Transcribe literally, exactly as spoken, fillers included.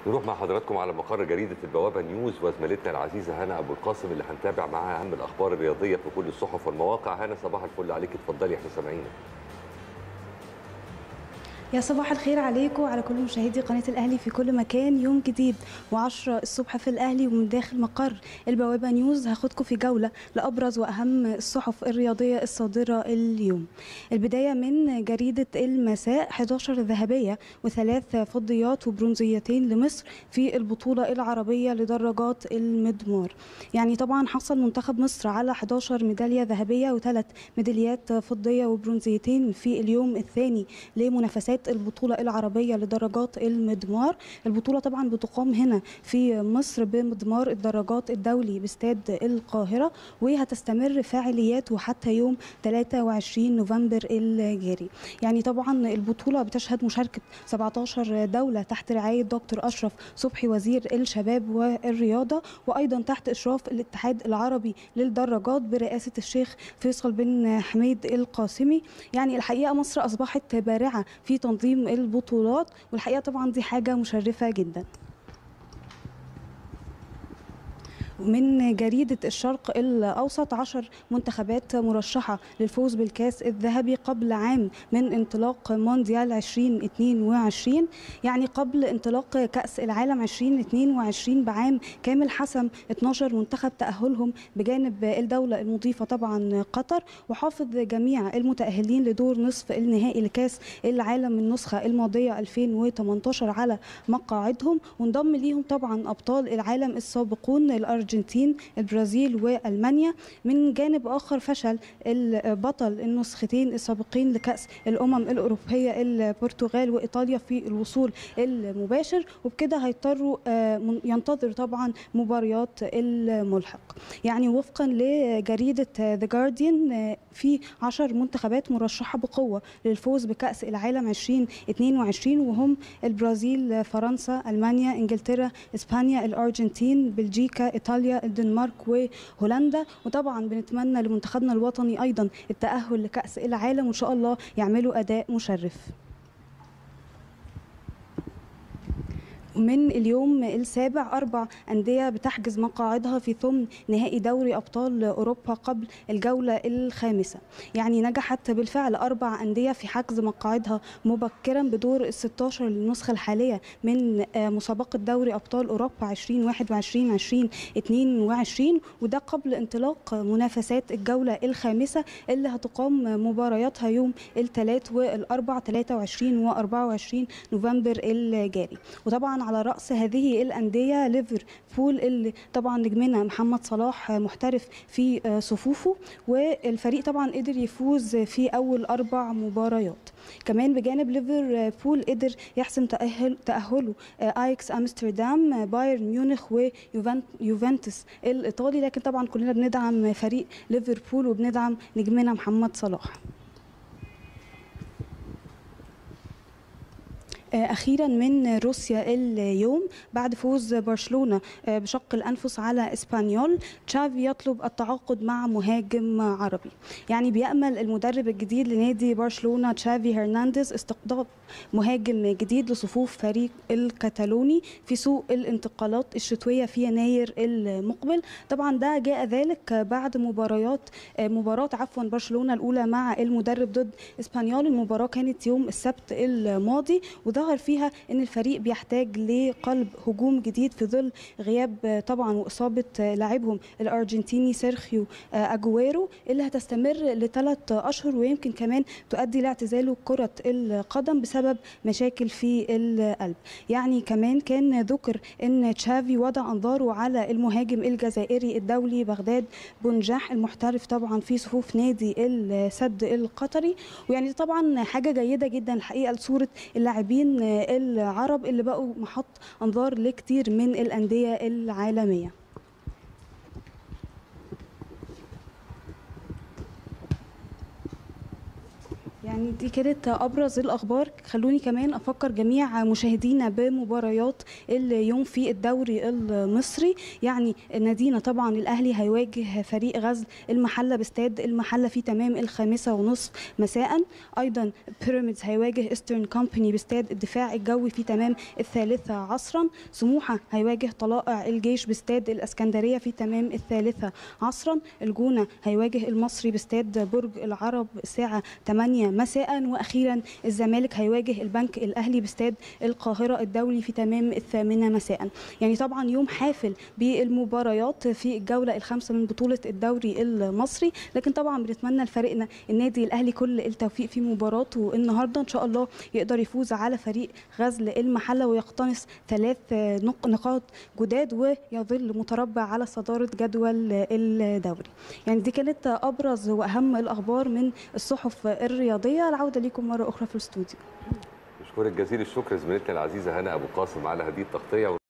نروح مع حضراتكم على مقر جريدة البوابة نيوز وزميلتنا العزيزة هنا أبو القاسم اللي هنتابع معاها أهم الأخبار الرياضية في كل الصحف والمواقع. هنا صباح الفل عليك، اتفضلي احنا سامعينك. يا صباح الخير عليكم وعلى كل مشاهدي قناة الأهلي في كل مكان. يوم جديد وعشرة الصبح في الأهلي ومن داخل مقر البوابة نيوز هاخدكم في جولة لأبرز وأهم الصحف الرياضية الصادرة اليوم. البداية من جريدة المساء، إحدى عشرة ذهبية وثلاث فضيات وبرونزيتين لمصر في البطولة العربية لدراجات المضمار. يعني طبعا حصل منتخب مصر على إحدى عشرة ميدالية ذهبية وثلاث ميداليات فضية وبرونزيتين في اليوم الثاني لمنافسات البطولة العربية لدراجات المضمار. البطولة طبعا بتقام هنا في مصر بمضمار الدراجات الدولي باستاد القاهرة، وهتستمر فعالياته حتى يوم ثلاثة وعشرين نوفمبر الجاري. يعني طبعا البطولة بتشهد مشاركة سبعة عشر دولة تحت رعاية دكتور أشرف صبحي وزير الشباب والرياضة، وأيضا تحت إشراف الاتحاد العربي للدراجات برئاسة الشيخ فيصل بن حميد القاسمي. يعني الحقيقة مصر أصبحت بارعة في تنظيم البطولات، والحقيقة طبعا دي حاجة مشرفة جدا. من جريدة الشرق الأوسط، عشر منتخبات مرشحة للفوز بالكاس الذهبي قبل عام من انطلاق مونديال ألفين واثنين وعشرين. يعني قبل انطلاق كأس العالم ألفين واثنين وعشرين بعام كامل حسم اثني عشر منتخب تأهلهم بجانب الدولة المضيفة طبعا قطر، وحافظ جميع المتأهلين لدور نصف النهائي لكاس العالم النسخة الماضية ألفين وثمانية عشر على مقاعدهم، وانضم ليهم طبعا أبطال العالم السابقون الأرجنتين الأرجنتين البرازيل وألمانيا. من جانب آخر فشل البطل النسختين السابقين لكأس الأمم الأوروبية البرتغال وإيطاليا في الوصول المباشر، وبكده هيضطروا ينتظر طبعا مباريات الملحق. يعني وفقا لجريدة ذا جارديان، في عشر منتخبات مرشحة بقوة للفوز بكأس العالم ألفين واثنين وعشرين، وهم البرازيل، فرنسا، ألمانيا، إنجلترا، إسبانيا، الأرجنتين، بلجيكا، إيطاليا، الدنمارك وهولندا. وطبعا بنتمنى لمنتخبنا الوطني أيضا التأهل لكأس العالم، وإن شاء الله يعملوا أداء مشرف. من اليوم السابع، أربع أندية بتحجز مقاعدها في ثمن نهائي دوري أبطال أوروبا قبل الجولة الخامسة. يعني نجحت بالفعل أربع أندية في حجز مقاعدها مبكرا بدور الستة عشر للنسخة الحالية من مسابقة دوري أبطال أوروبا ألفين وواحد وعشرين ألفين واثنين وعشرين، وده قبل انطلاق منافسات الجولة الخامسة اللي هتقام مبارياتها يوم الثلاث والأربع ثلاثة وعشرين وأربعة وعشرين نوفمبر الجاري. وطبعا على رأس هذه الأندية ليفربول اللي طبعا نجمنا محمد صلاح محترف في صفوفه، والفريق طبعا قدر يفوز في أول أربع مباريات. كمان بجانب ليفربول قدر يحسم تأهل تأهله اياكس امستردام، بايرن ميونخ ويوفنتوس الإيطالي، لكن طبعا كلنا بندعم فريق ليفربول وبندعم نجمنا محمد صلاح. أخيرا من روسيا اليوم، بعد فوز برشلونة بشق الأنفس على إسبانيول، تشافي يطلب التعاقد مع مهاجم عربي. يعني بيأمل المدرب الجديد لنادي برشلونة تشافي هرنانديز استقطاب مهاجم جديد لصفوف فريق الكتالوني في سوق الانتقالات الشتوية في يناير المقبل. طبعا ده جاء ذلك بعد مباريات مباراة عفوا برشلونة الأولى مع المدرب ضد إسبانيول. المباراة كانت يوم السبت الماضي، وظهر فيها ان الفريق بيحتاج لقلب هجوم جديد في ظل غياب طبعا واصابه لاعبهم الارجنتيني سيرخيو اجويرو اللي هتستمر لثلاث اشهر، ويمكن كمان تؤدي لاعتزاله كره القدم بسبب مشاكل في القلب. يعني كمان كان ذكر ان تشافي وضع انظاره على المهاجم الجزائري الدولي بغداد بنجاح المحترف طبعا في صفوف نادي السد القطري. ويعني طبعا حاجه جيده جدا الحقيقه لصوره اللاعبين العرب اللي بقوا محط انظار لكتير من الانديه العالميه. يعني يعني دي كانت ابرز الاخبار. خلوني كمان افكر جميع مشاهدينا بمباريات اليوم في الدوري المصري. يعني نادينا طبعا الاهلي هيواجه فريق غزل المحله باستاد المحله في تمام الخامسه ونصف مساء. ايضا بيراميدز هيواجه ايسترن كومباني باستاد الدفاع الجوي في تمام الثالثه عصرا. سموحه هيواجه طلائع الجيش باستاد الاسكندريه في تمام الثالثه عصرا. الجونه هيواجه المصري باستاد برج العرب الساعه ثمانية مساء. واخيرا الزمالك هيواجه البنك الاهلي باستاد القاهره الدولي في تمام الثامنه مساء. يعني طبعا يوم حافل بالمباريات في الجوله الخامسه من بطوله الدوري المصري، لكن طبعا بنتمنى لفريقنا النادي الاهلي كل التوفيق في مباراته النهارده. ان شاء الله يقدر يفوز على فريق غزل المحله ويقتنص ثلاث نقاط جداد ويظل متربع على صداره جدول الدوري. يعني دي كانت ابرز واهم الاخبار من الصحف الرياضيه. العوده لكم مره اخرى في الاستوديو. بشكرك جزيل الشكر زميلتنا العزيزه هنا ابو قاسم على هذه التغطيه.